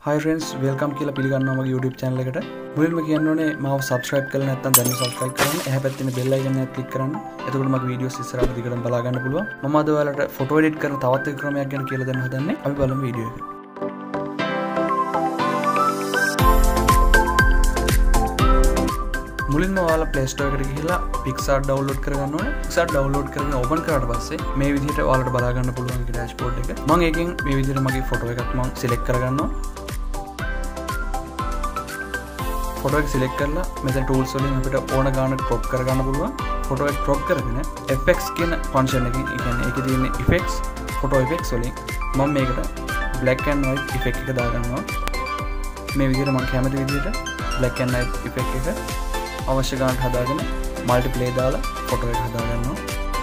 Hi friends, welcome කියලා පිළිගන්නවා මගේ YouTube channel එකට. මුලින්ම කියන්න ඕනේ මාව subscribe කරලා නැත්නම් දැන් subscribe කරන්න. එහා පැත්තේ තියෙන bell icon එක click කරන්න. එතකොට මගේ videos ඉස්සරහට දිගටම බලා ගන්න පුළුවන්. මම අද ඔයාලට photo edit කරන තවත් එක ක්‍රමයක් ගැන කියලා දෙන්න හදන්නේ. අපි බලමු video එක. මුලින්ම ඔයාලා Play Store එකට ගිහිල්ලා PicsArt download කරගන්න ඕනේ. PicsArt download කරගෙන open කරාට පස්සේ මේ විදිහට ඔයාලට බලා ගන්න පුළුවන් මේ dashboard එක. මම ඒකෙන් මේ විදිහට මගේ photo එකක් මම select කරගන්නවා. photo එක select කරලා මෙතන tools වලින් අපිට ඕන ගානට crop කරගන්න පුළුවන්. photo එක crop කරගෙන effects කියන function එකකින් ඒ කියන්නේ ඒකේ තියෙන effects photo effects වලින් මම මේකට black and white effect එක දාගන්නවා. මේ විදිහට මම කැමති විදිහට black and white effect එක අවශ්‍ය ගානට හදාගෙන multiply දාලා photo එක හදාගන්නවා.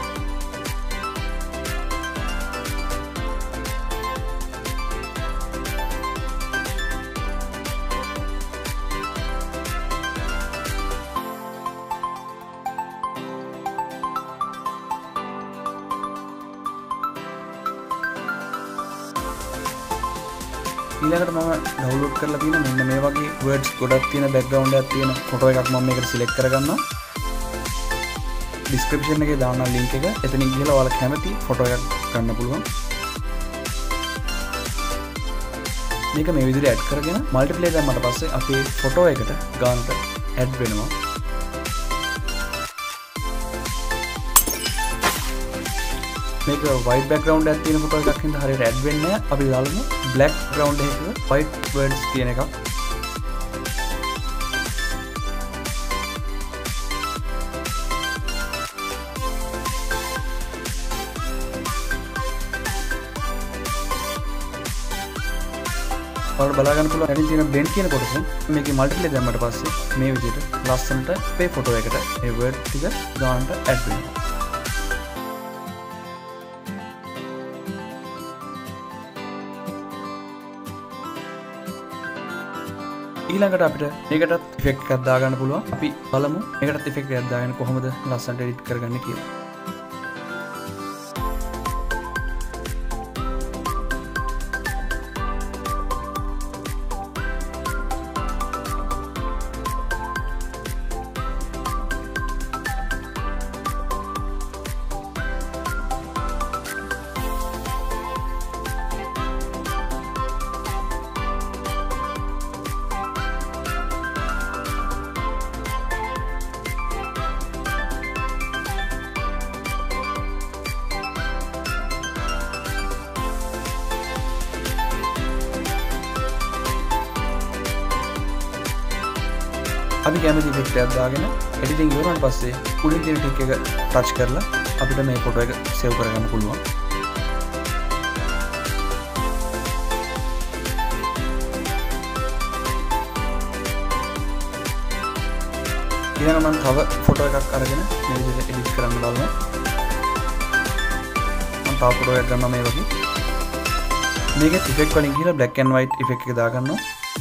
ඊළඟට මම ඩවුන්ලෝඩ් කරලා තියෙන මෙන්න මේ වගේ words ගොඩක් තියෙන background එකක් තියෙන photo එකක් මම මේකට select කරගන්නවා. description එකේ දාන්න link එක. එතනින් ගිහලා ඔයාලා කැමති photo එකක් ගන්න පුළුවන්. මේක මේ විදිහට add කරගෙන multiply දැම්මට පස්සේ අපේ photo එකට ගානට add වෙනවා. මේක white background එකක් තියෙන photo එකක් හින්දා හරියට add වෙන්නේ නැහැ. අපි දාලමු black background එකක white words තියෙන එකක්. ඔයාලට බලා ගන්න පුළුවන් ඇතින් තියෙන blend කියන කොටසෙන් මේකේ multiply දැම්මට පස්සේ මේ විදිහට ලස්සනට අපේ photo එකට මේ word ටික ගානට add වෙනවා. ඊළඟට අපිට මේකටත් effect එකක් දාගන්න පුළුවන්. අපි බලමු මේකටත් effect එකක් දාගෙන කොහොමද ලස්සනට edit කරගන්නේ කියලා. අපි කැමති effect එකක් දාගෙන editing ඉවරනට පස්සේ උඩින් තියෙන tick එක touch කරලා අපිට මේ photo එක save කරගන්න පුළුවන්. ඊළඟ මම තව photo එකක් අරගෙන මේ විදිහට edit කරන්න බලනවා. මම තව photo එකක් ගන්නවා මේ වගේ. මේකේ effect වලින් ගිහලා black and white effect එක දාගන්නවා.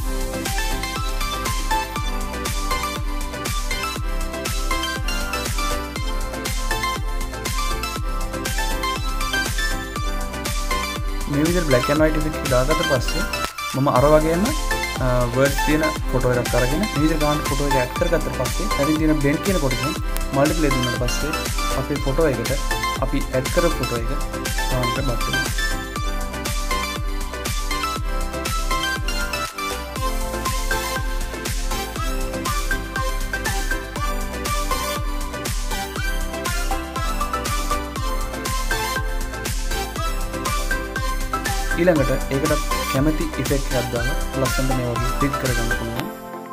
මේ විදිහට black and white effect එක දාගත්ත පස්සේ මම අර වගේම words තියෙන photo එකක් අරගෙන මේ විදිහට ගාන photo එක add කරගත්ත පස්සේ හරින් තියෙන blend කියන කොටසෙන් multiply දුන්නාට පස්සේ අපේ photo එකට අපි add කරපු photo එක ගානට බත් වෙනවා. ඊළඟට ඒකට කැමති effect එකක් දාලා ලස්සනට මේ වගේ ක්ලික් කරගන්න පුළුවන්.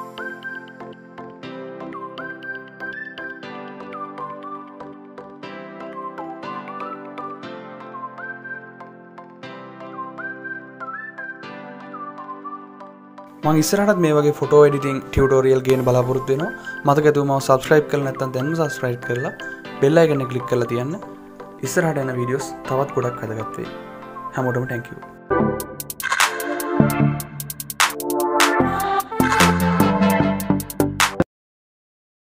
මම ඉස්සරහටත් මේ වගේ photo editing tutorial ගේන්න බලාපොරොත්තු වෙනවා. මතක ඇතුව මාව subscribe කරලා නැත්නම් දැන්ම subscribe කරලා bell icon එක click කරලා තියන්න. ඉස්සරහට එන videos තවත් ගොඩක් වැදගත් වෙයි. හැමෝටම thank you.